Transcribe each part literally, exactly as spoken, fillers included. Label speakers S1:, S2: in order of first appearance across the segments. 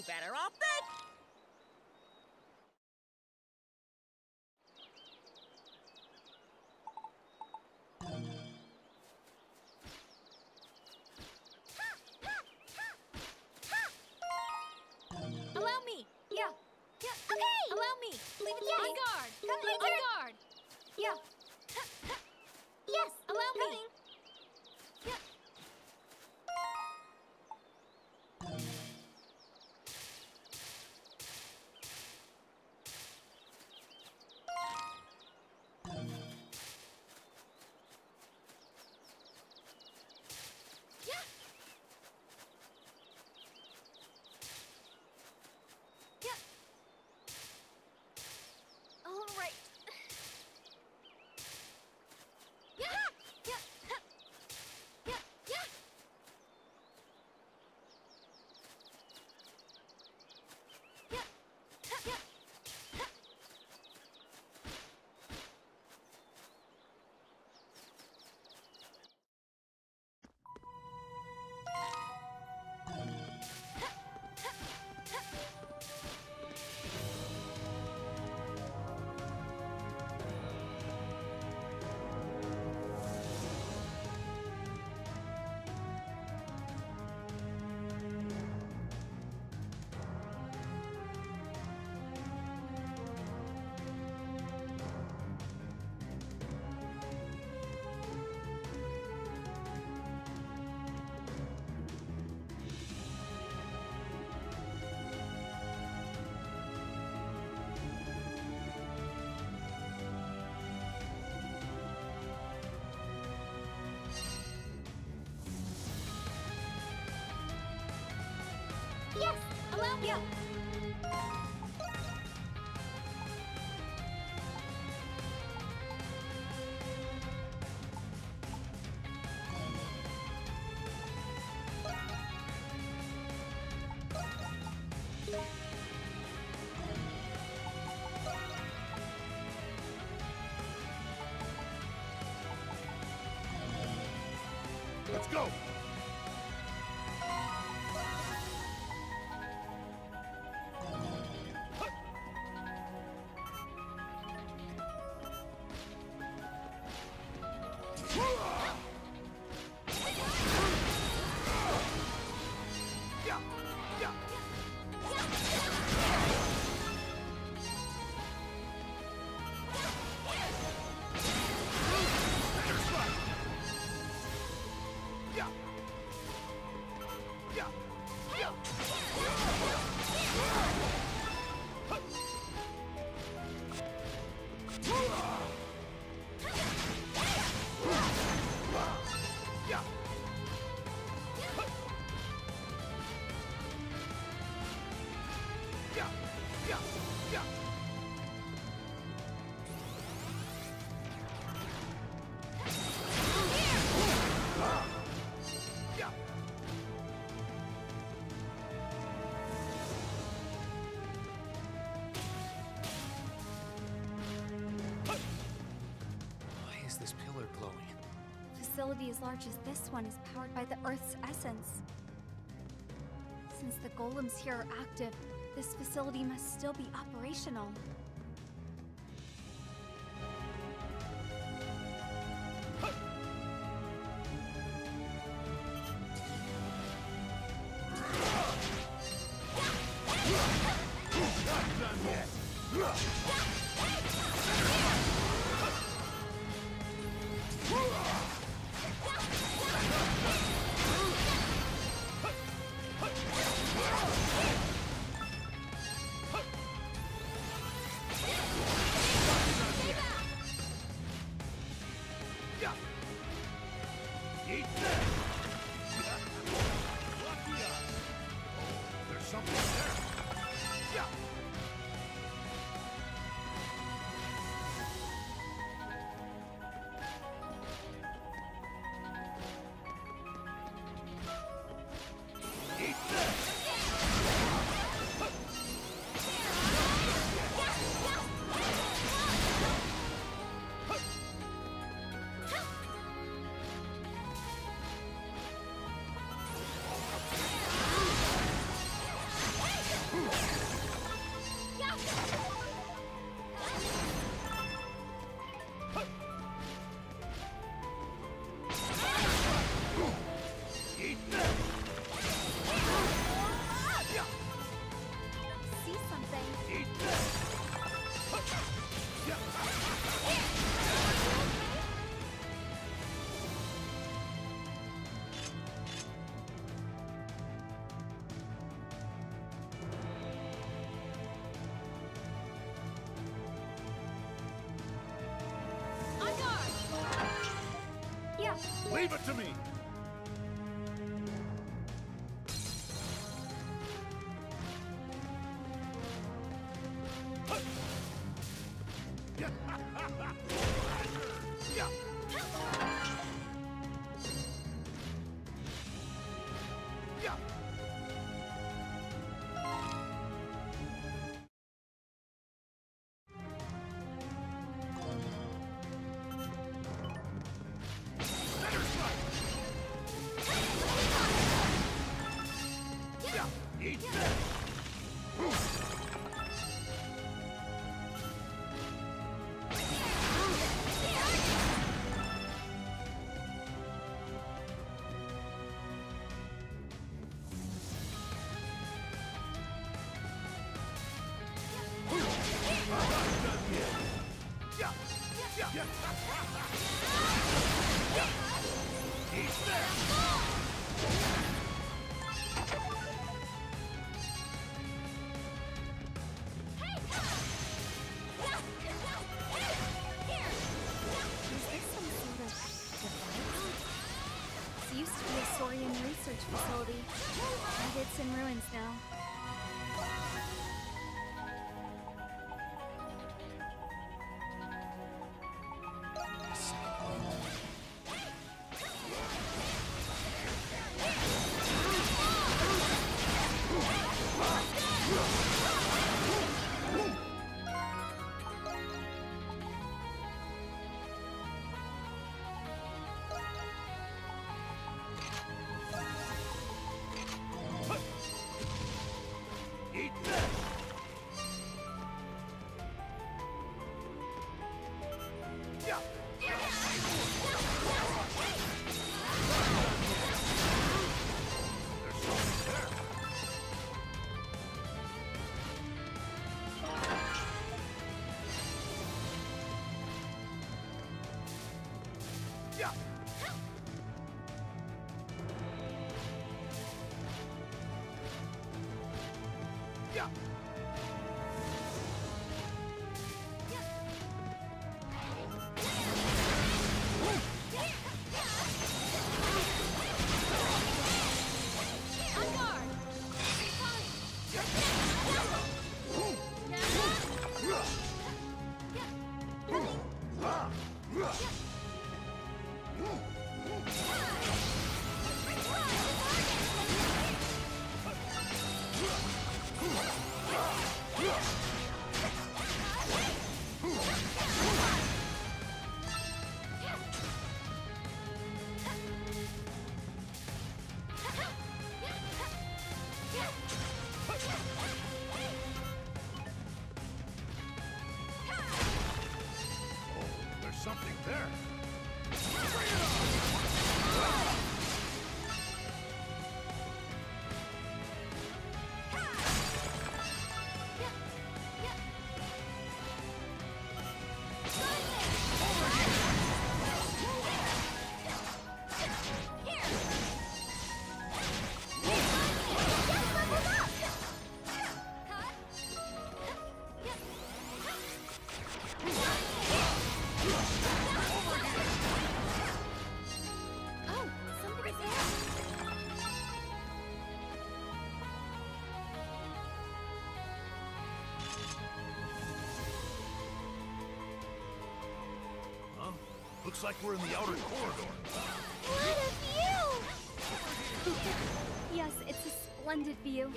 S1: better off then.
S2: Allow me. Yeah. Yeah. Okay. Allow me. Leave it to
S3: Yes.
S2: me. On guard.
S3: Come my
S2: On
S3: turn.
S2: guard.
S3: Yeah. Yes.
S2: Allow me.
S3: Coming.
S2: Yeah. Yeah. Yeah. All right. Yeah. Yeah. Yeah. Yeah. Yeah. Yeah.
S3: Yes.
S2: Allow me.
S3: Yeah.
S4: Let's go! Yeah! Yeah! There's right! Yeah! Yeah! Yeah! Yeah! Yeah! Yeah! Yeah! Yeah!
S5: Why is this pillar glowing?
S3: A facility as large as this one is powered by the Earth's essence. Since the golems here are active, this facility must still be operational.
S4: Not done yet! Yeah! Eat that! Lucky us! Oh, there's something there! Yeah! Eat that! Leave it to me!
S3: Facility, and it's in ruins now.
S4: Something there. Looks like we're in the outer corridor.
S3: What a view! Yes, it's a splendid view.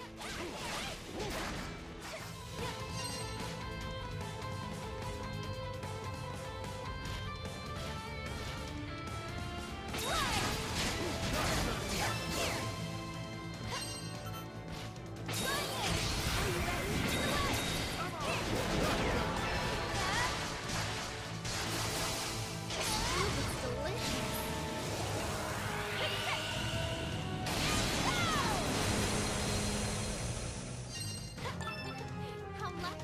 S3: How lucky!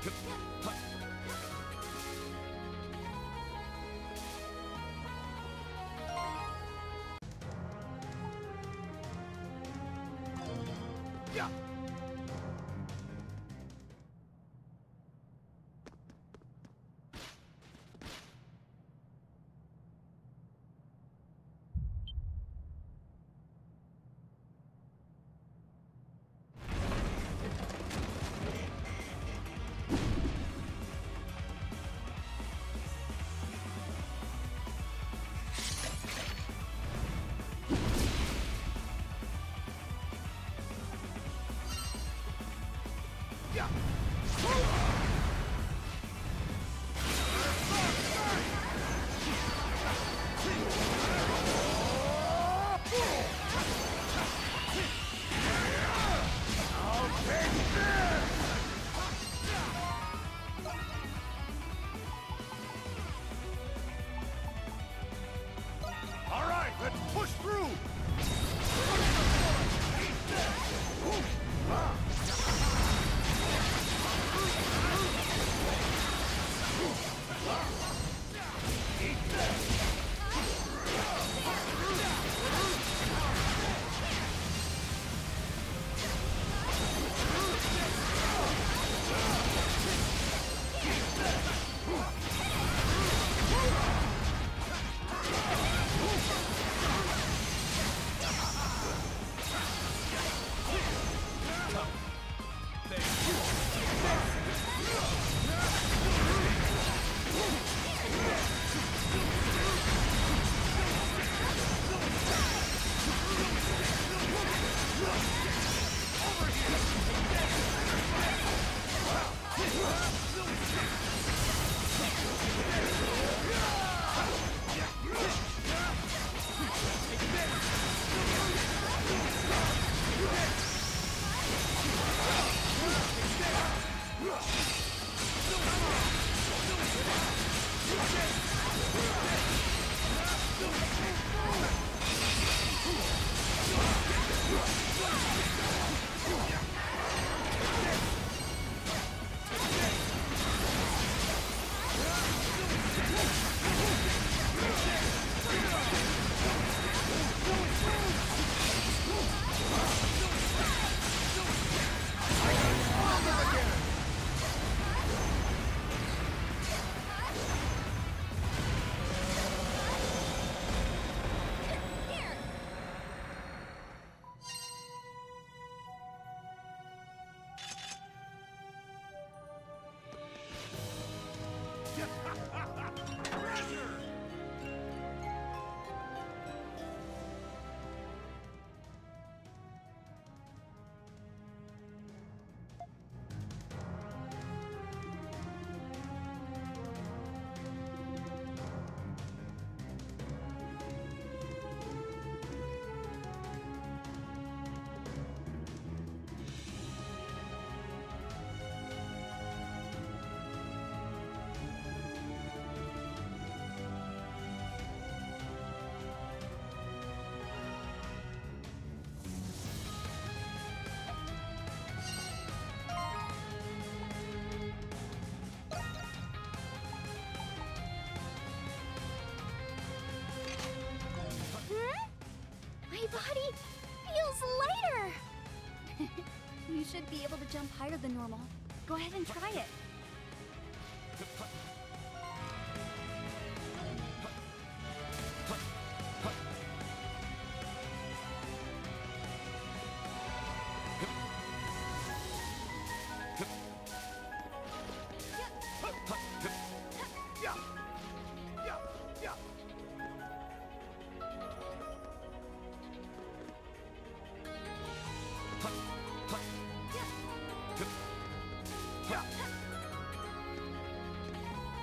S4: Yeah. Yeah. I'll take this! All right, let's push through! Treasure!
S3: My body feels lighter! You should be able to jump higher than normal. Go ahead and try it.
S4: Yeah. Yeah. Yeah. Yeah.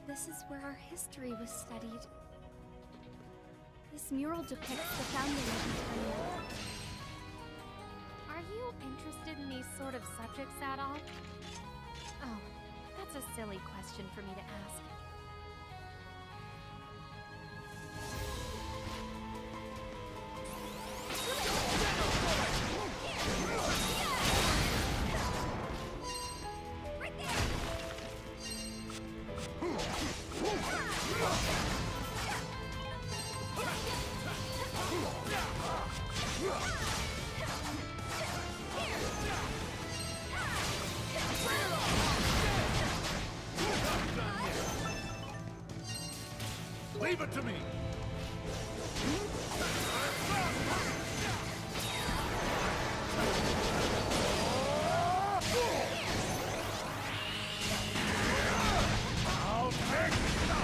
S3: this is where our history was studied. This mural depicts the founding of Eternia.
S2: Are you interested in these sort of subjects at all? Oh, that's a silly question for me to ask.
S4: Leave it to me! I'll take some!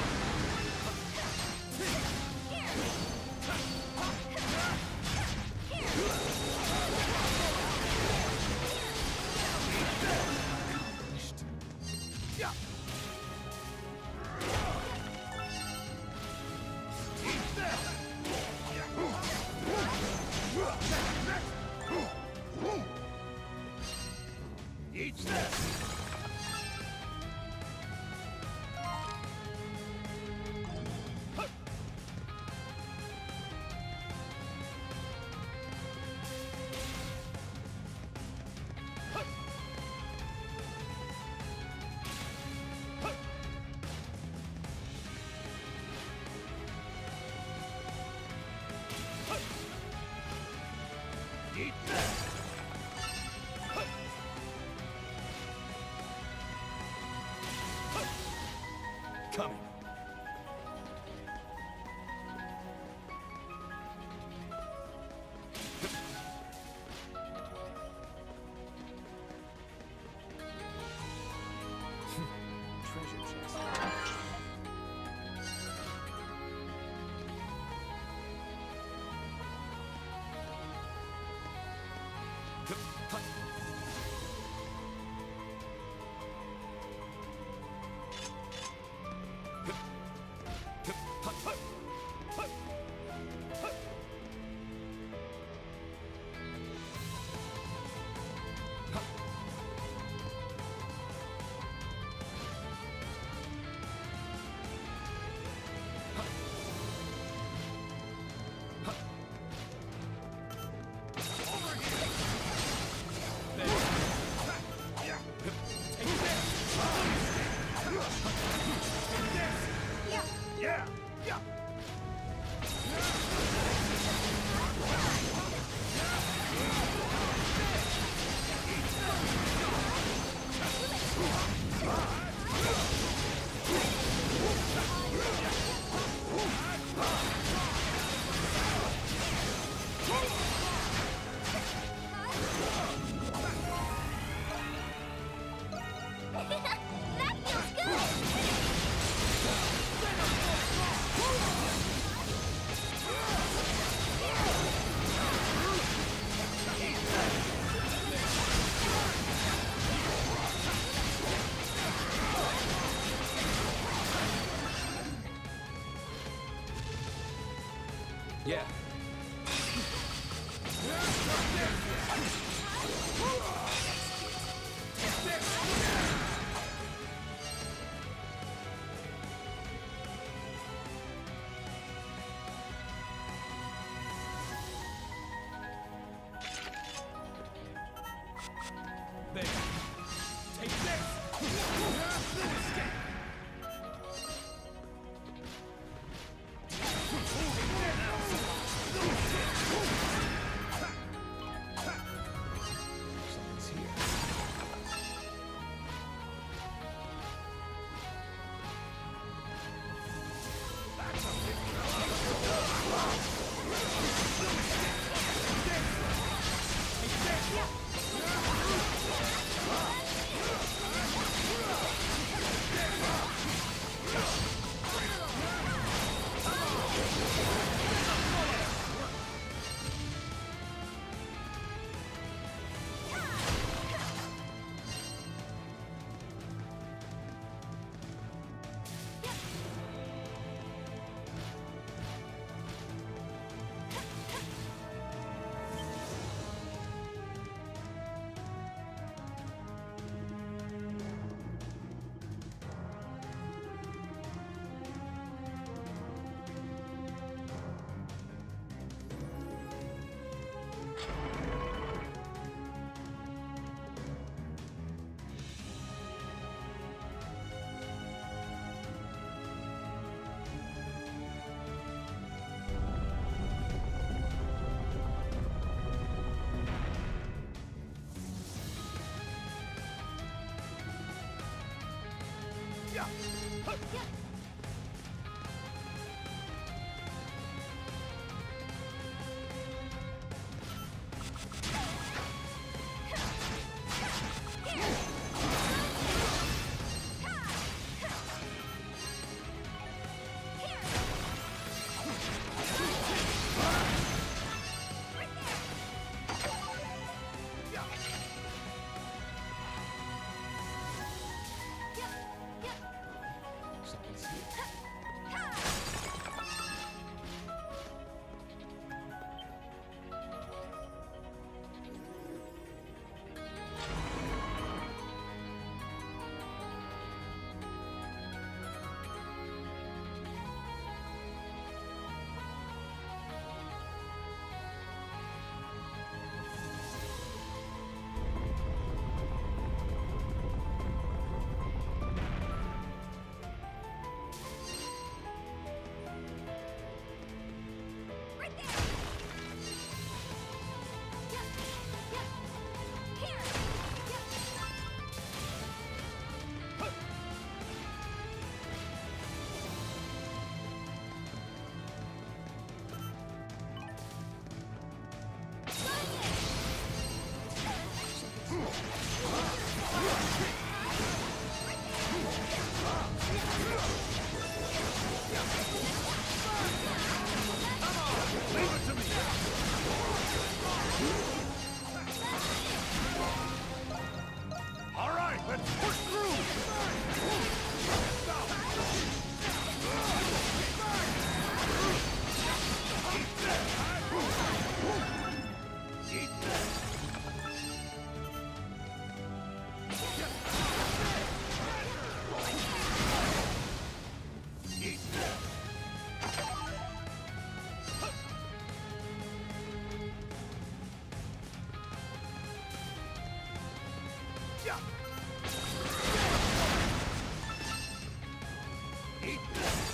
S4: Yeah! Eat this! Eat this! Coming.
S5: Treasure chest. Yeah! Yeah!
S2: That feels good!
S5: Yeah. There. Take this! Something's here.
S2: Yeah.
S5: Something's here.
S4: All right, let's push through! Eat this! Eat this! Yeah! Eat this!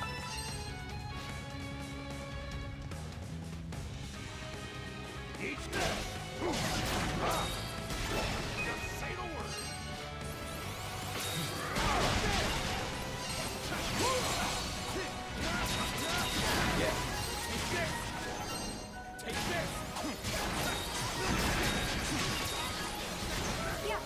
S4: Eat this! Ah! Just say the word!
S5: Take this!
S3: Yeah.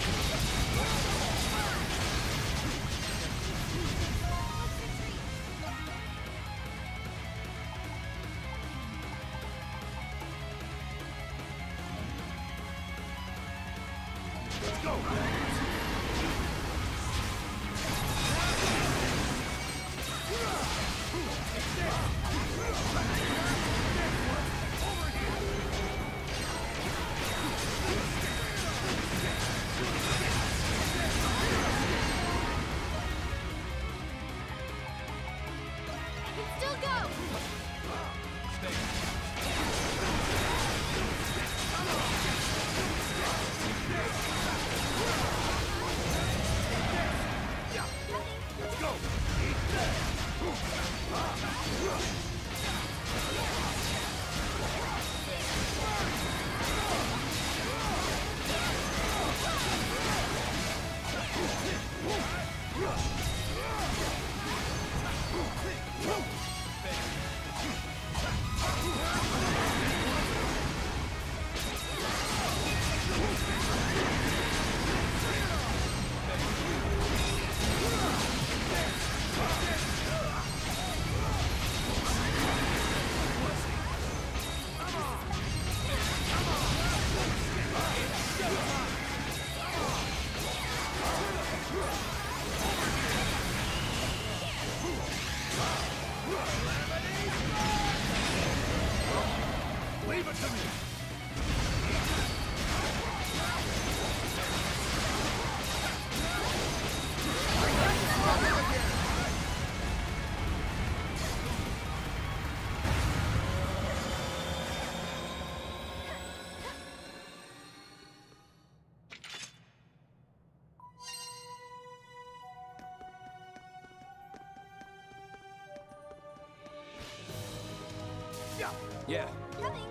S5: Yeah.
S3: Coming.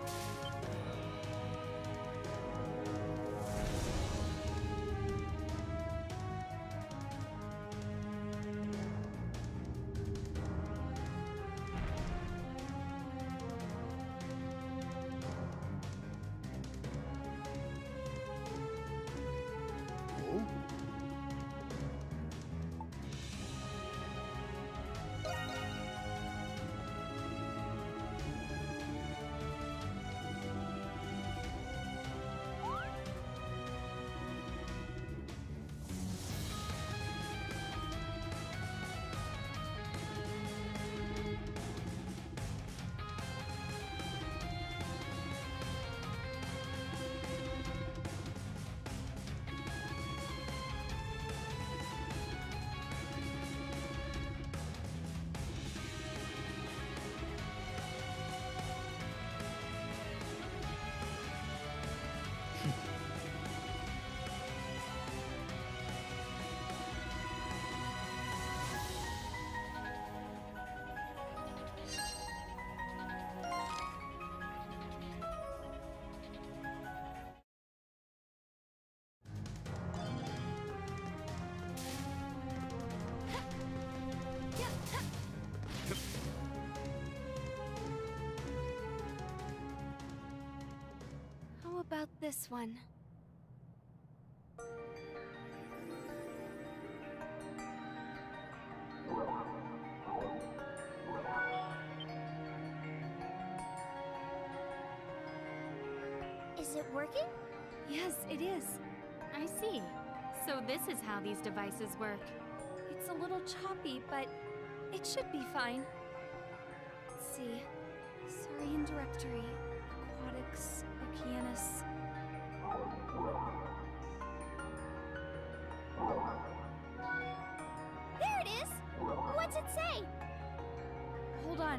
S3: How about this one?
S1: Is it working?
S3: Yes, it is.
S2: I see. So this is how these devices work.
S3: It's a little choppy, but it should be fine. Let's see. Saurian Directory, Aquatics, Okeanos.
S1: There it is! What's it say?
S3: Hold on.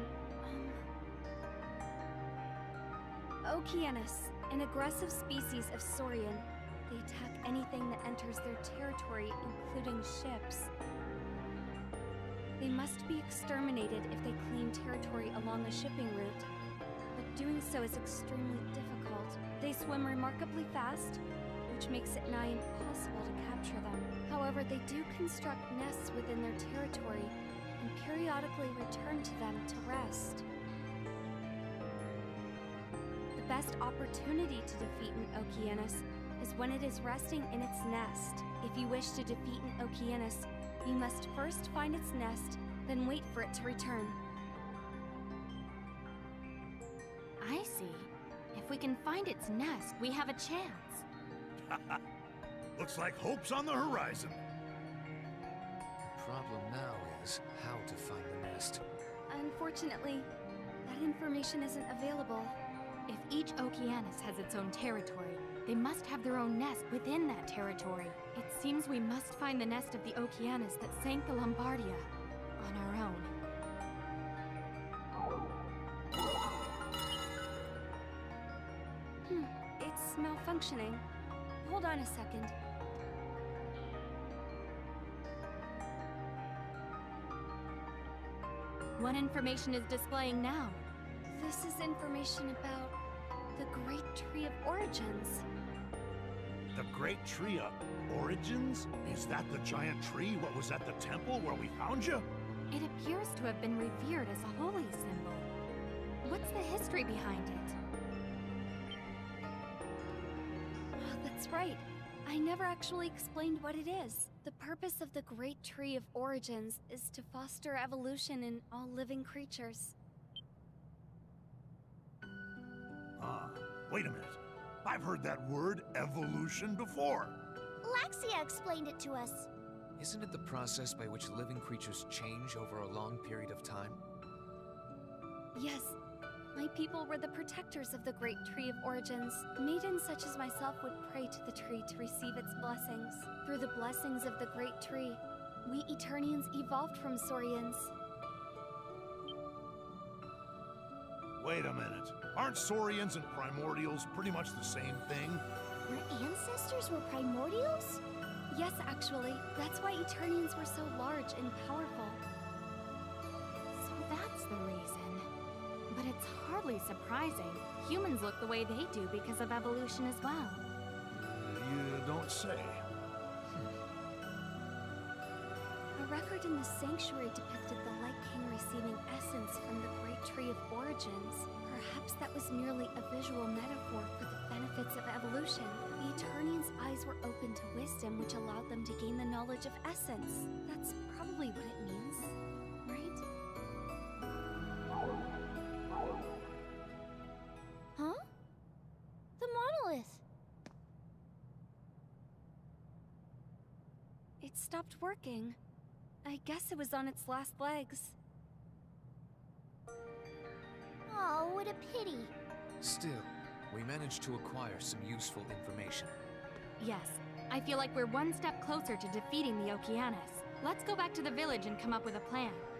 S3: Um... Okeanos, an aggressive species of saurian. They attack anything that enters their territory, including ships. They must be exterminated if they claim territory along a shipping route, but doing so is extremely difficult. They swim remarkably fast, which makes it nigh impossible to capture them. However, they do construct nests within their territory and periodically return to them to rest. The best opportunity to defeat an Okeanos is when it is resting in its nest. If you wish to defeat an Okeanos, you must first find its nest, then wait for it to return.
S2: I see. If we can find its nest, we have a chance.
S4: Looks like hope's on the horizon.
S5: The problem now is how to find the nest.
S3: Unfortunately, that information isn't available.
S2: If each Okeanos has its own territory, they must have their own nest within that territory. It seems we must find the nest of the Okeanos that sank the Lombardia on our own.
S3: Hmm, it's malfunctioning. Hold on a second.
S2: What information is displaying now?
S3: This is information about the Great Tree of Origins.
S4: The Great Tree of Origins? Is that the giant tree what was at the temple where we found you?
S2: It appears to have been revered as a holy symbol. What's the history behind it?
S3: Oh, that's right. I never actually explained what it is. The purpose of the Great Tree of Origins is to foster evolution in all living creatures.
S4: Ah, wait a minute. I've heard that word, evolution, before.
S1: Laxia explained it to us.
S5: Isn't it the process by which living creatures change over a long period of time?
S3: Yes, my people were the protectors of the Great Tree of Origins. Maidens such as myself would pray to the tree to receive its blessings. Through the blessings of the Great Tree, we Eternians evolved from Saurians.
S4: Wait a minute. Aren't Saurians and Primordials pretty much the same thing?
S1: Our ancestors were primordials?
S3: Yes, actually. That's why Eternians were so large and powerful.
S2: So that's the reason. But it's hardly surprising. Humans look the way they do because of evolution as well.
S4: You don't say.
S3: A record in the Sanctuary depicted the Light King receiving essence from the Great Tree of Origins. Perhaps that was merely a visual metaphor for the benefits of evolution. The Eternians' eyes were open to wisdom, which allowed them to gain the knowledge of essence. That's probably what it means, right?
S1: Huh? The monolith.
S3: It stopped working. I guess it was on its last legs.
S1: Oh, what a pity.
S5: Still, we managed to acquire some useful information.
S2: Yes, I feel like we're one step closer to defeating the Okeanos. Let's go back to the village and come up with a plan.